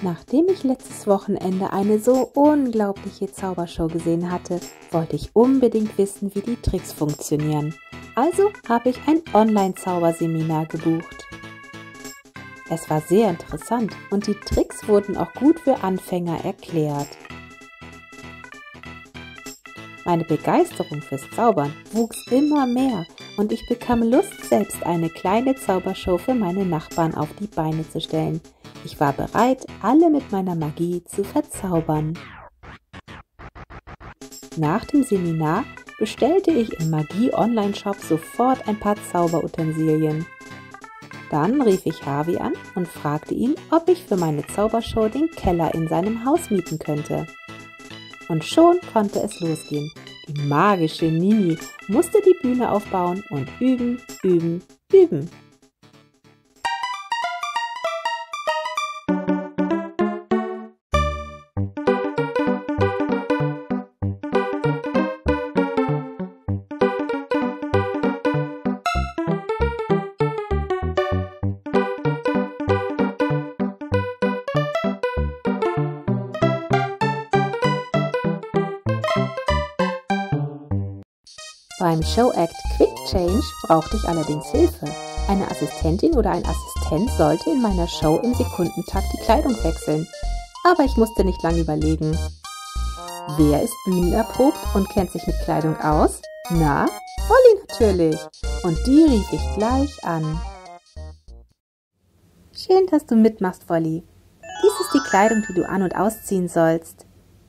Nachdem ich letztes Wochenende eine so unglaubliche Zaubershow gesehen hatte, wollte ich unbedingt wissen, wie die Tricks funktionieren. Also habe ich ein Online-Zauberseminar gebucht. Es war sehr interessant und die Tricks wurden auch gut für Anfänger erklärt. Meine Begeisterung fürs Zaubern wuchs immer mehr und ich bekam Lust, selbst eine kleine Zaubershow für meine Nachbarn auf die Beine zu stellen. Ich war bereit, alle mit meiner Magie zu verzaubern. Nach dem Seminar bestellte ich im Magie-Online-Shop sofort ein paar Zauberutensilien. Dann rief ich Harvey an und fragte ihn, ob ich für meine Zaubershow den Keller in seinem Haus mieten könnte. Und schon konnte es losgehen. Die magische Nini musste die Bühne aufbauen und üben, üben, üben. Beim Show-Act Quick Change brauchte ich allerdings Hilfe. Eine Assistentin oder ein Assistent sollte in meiner Show im Sekundentakt die Kleidung wechseln. Aber ich musste nicht lange überlegen. Wer ist bühnenerprobt und kennt sich mit Kleidung aus? Na, Wolli natürlich. Und die rief ich gleich an. Schön, dass du mitmachst, Wolli. Dies ist die Kleidung, die du an- und ausziehen sollst.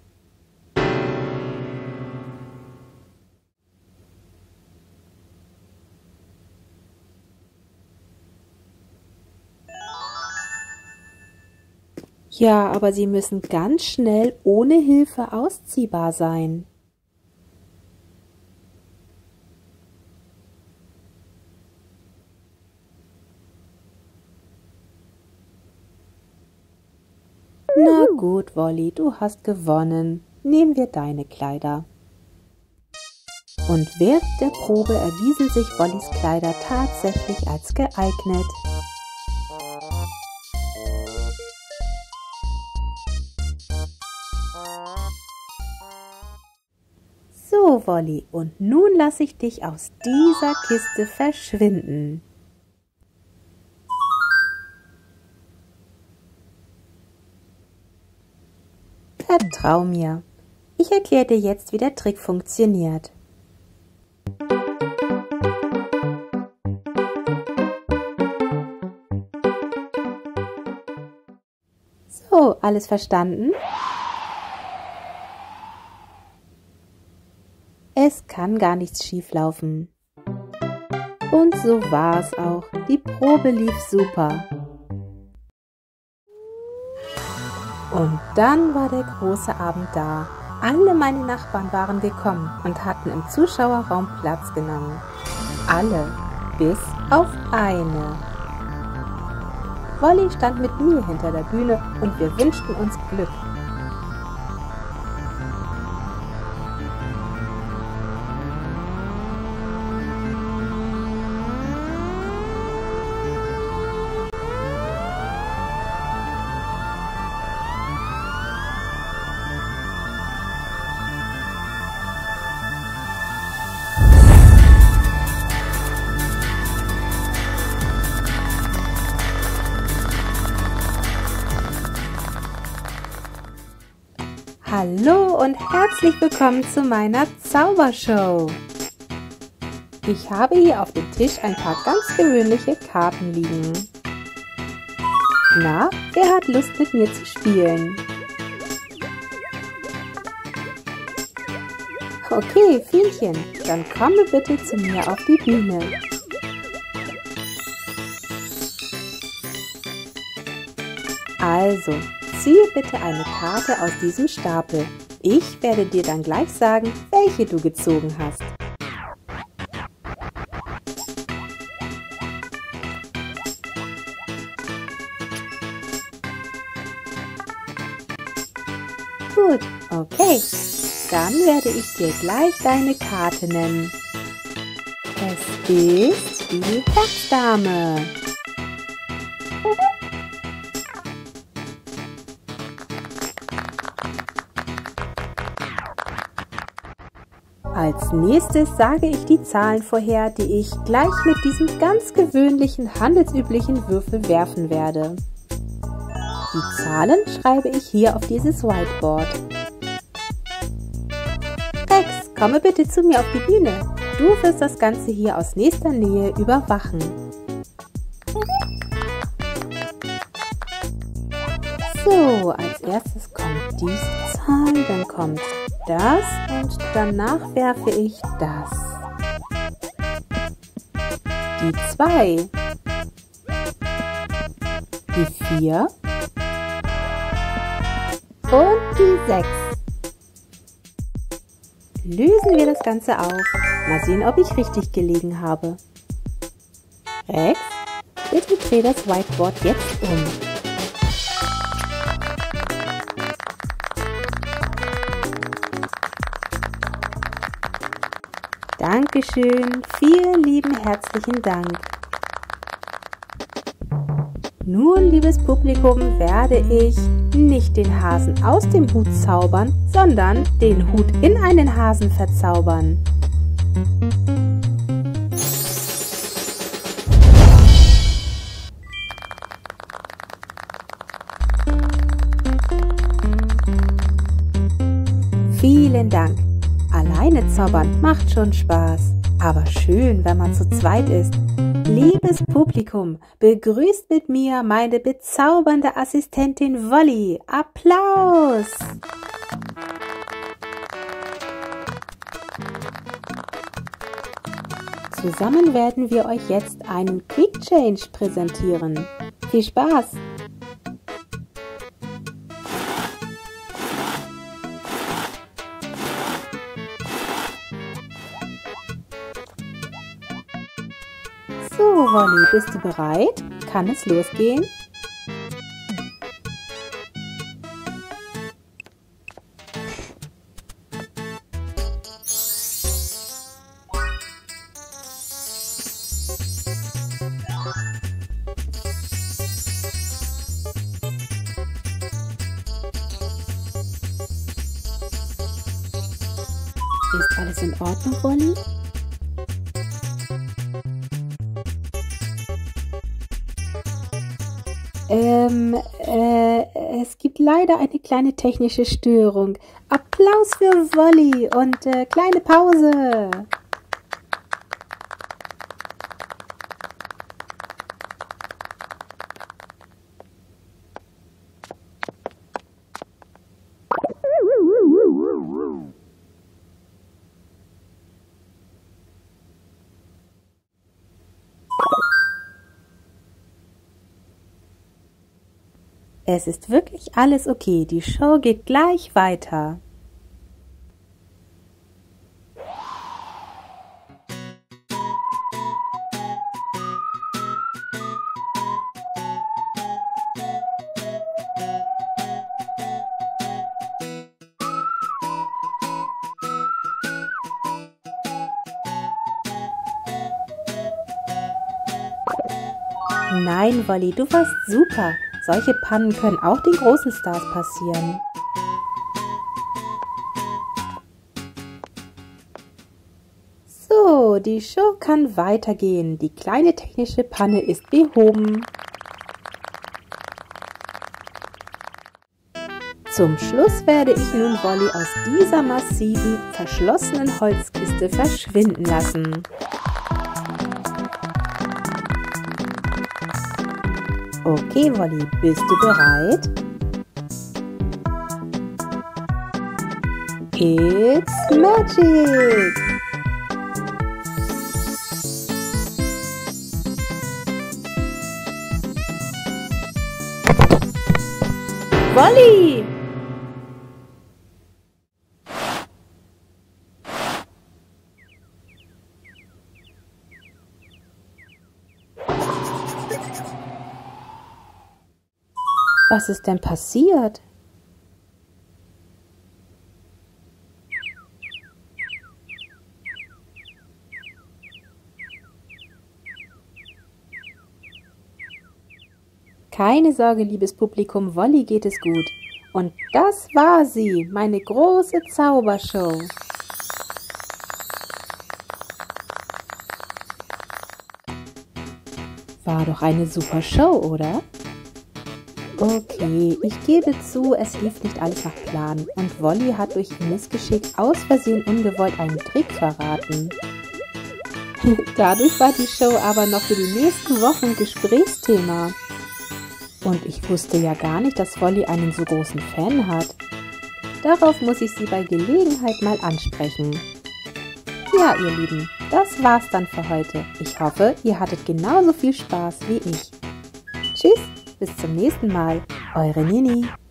Ja, aber sie müssen ganz schnell ohne Hilfe ausziehbar sein. Na gut, Wolli, du hast gewonnen. Nehmen wir deine Kleider. Und während der Probe erwiesen sich Wollis Kleider tatsächlich als geeignet. So, Wolli, und nun lasse ich dich aus dieser Kiste verschwinden. Vertrau mir. Ich erkläre dir jetzt, wie der Trick funktioniert. So, alles verstanden? Es kann gar nichts schieflaufen. Und so war es auch. Die Probe lief super. Und dann war der große Abend da. Alle meine Nachbarn waren gekommen und hatten im Zuschauerraum Platz genommen. Alle, bis auf eine. Wolli stand mit mir hinter der Bühne und wir wünschten uns Glück. Hallo und herzlich willkommen zu meiner Zaubershow. Ich habe hier auf dem Tisch ein paar ganz gewöhnliche Karten liegen. Na, wer hat Lust mit mir zu spielen? Okay, Fienchen, dann komme bitte zu mir auf die Bühne. Also, ziehe bitte eine Karte aus diesem Stapel. Ich werde dir dann gleich sagen, welche du gezogen hast. Gut, okay. Dann werde ich dir gleich deine Karte nennen. Es ist die Herzdame. Als nächstes sage ich die Zahlen vorher, die ich gleich mit diesem ganz gewöhnlichen, handelsüblichen Würfel werfen werde. Die Zahlen schreibe ich hier auf dieses Whiteboard. Rex, komme bitte zu mir auf die Bühne. Du wirst das Ganze hier aus nächster Nähe überwachen. So, als erstes kommt diese Zahl, dann kommt das und danach werfe ich das. Die 2, die 4 und die 6. Lösen wir das Ganze auf. Mal sehen, ob ich richtig gelegen habe. Rex, bitte dreh das Whiteboard jetzt um. Dankeschön, vielen lieben herzlichen Dank. Nun, liebes Publikum, werde ich nicht den Hasen aus dem Hut zaubern, sondern den Hut in einen Hasen verzaubern. Vielen Dank. Alleine zaubern macht schon Spaß, aber schön, wenn man zu zweit ist. Liebes Publikum, begrüßt mit mir meine bezaubernde Assistentin Wolli. Applaus! Zusammen werden wir euch jetzt einen Quick Change präsentieren. Viel Spaß! So, Wolli, bist du bereit? Kann es losgehen? Ist alles in Ordnung, Wolli? Es gibt leider eine kleine technische Störung. Applaus für Wolli und kleine Pause. Es ist wirklich alles okay. Die Show geht gleich weiter. Nein, Wolli, du warst super. Solche Pannen können auch den großen Stars passieren. So, die Show kann weitergehen. Die kleine technische Panne ist behoben. Zum Schluss werde ich nun Wolli aus dieser massiven, verschlossenen Holzkiste verschwinden lassen. Okay, Wolli, bist du bereit? It's magic! Wolli! Was ist denn passiert? Keine Sorge, liebes Publikum, Wolli geht es gut. Und das war sie, meine große Zaubershow. War doch eine super Show, oder? Okay, ich gebe zu, es lief nicht alles nach Plan und Wolli hat durch ihr Missgeschick aus Versehen ungewollt einen Trick verraten. Dadurch war die Show aber noch für die nächsten Wochen Gesprächsthema. Und ich wusste ja gar nicht, dass Wolli einen so großen Fan hat. Darauf muss ich sie bei Gelegenheit mal ansprechen. Ja, ihr Lieben, das war's dann für heute. Ich hoffe, ihr hattet genauso viel Spaß wie ich. Tschüss, bis zum nächsten Mal. Eure Nini.